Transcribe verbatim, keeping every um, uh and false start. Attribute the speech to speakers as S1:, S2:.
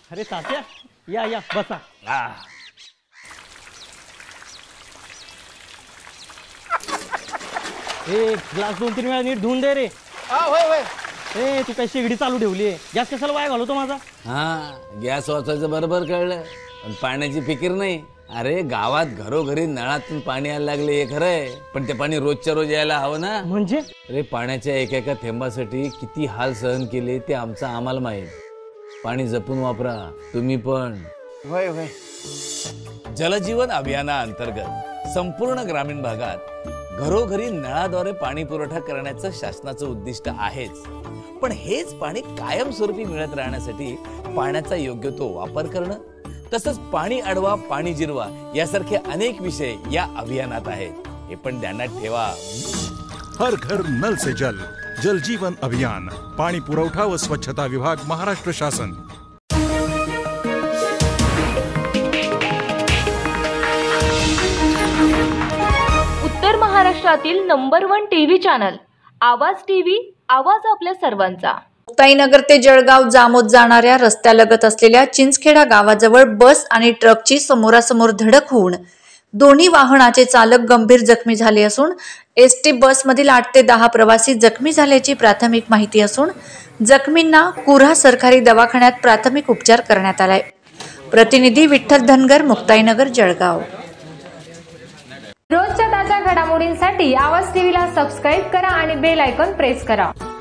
S1: अरे तात्या, या या बसा. ए ग्लास दोन तीन वेळा नीट धुवून दे रे.
S2: होय होय.
S1: ए तू काय शेगडी चालू ठेवली आहे? गॅस कशाला वाया घालवतो माझा?
S3: हा गॅस वाचायचं बरोबर कळलं, पण पाण्याची फिकीर नाही. अरे गावात घरोघरी नळातून पाणी यायला लागले हे खरंय, पण ते पाणी रोजच्या रोज यायला हवं ना.
S1: म्हणजे
S3: अरे पाण्याच्या एका एका थेंबासाठी किती हाल सहन केले ते आमचं आम्हाला माहित. पाणी जपून वापरा तुम्ही पण.
S2: होय होय.
S3: जलजीवन अभियानाअंतर्गत संपूर्ण ग्रामीण भागात घरोघरी नळाद्वारे पाणी पुरवठा करण्याचं शासनाचं उद्दिष्ट आहेच, पण हेच पाणी कायमस्वरूपी मिळत राहण्यासाठी पाण्याचा योग्य तो वापर करणं, तसंच पाणी अडवा पाणी जिरवा यासारखे अनेक विषय या अभियानात आहेत. हे पण ध्यानात ठेवा.
S4: हर घर नल से जल, जल जीवन अभियान, पाणी पुरवठा व स्वच्छता विभाग, महाराष्ट्र शासन.
S5: उत्तर महाराष्ट्रातील number one TV channel Awaaz TV, आवाज आपल्या सर्वांचा.
S6: मुक्ताईनगर ते जळगाव जामोद जाणाऱ्या रस्त्यालगत असलेल्या चिंचखेडा गावाजवळ बस आणि ट्रकची समोरासमोर धडक होऊन दोन्ही वाहनाचे चालक गंभीर जखमी झाले असून एस टी बसमधील आठ ते दहा प्रवासी जखमी झाल्याची प्राथमिक माहिती असून जखमींना कुऱ्हा सरकारी दवाखान्यात प्राथमिक उपचार करण्यात आलाय. प्रतिनिधी विठ्ठल धनगर, मुक्ताईनगर, जळगाव.
S7: रोजच्या ताज्या घडामोडींसाठी आवाज टीव्हीला सबस्क्राईब करा आणि बेल आयकॉन प्रेस करा.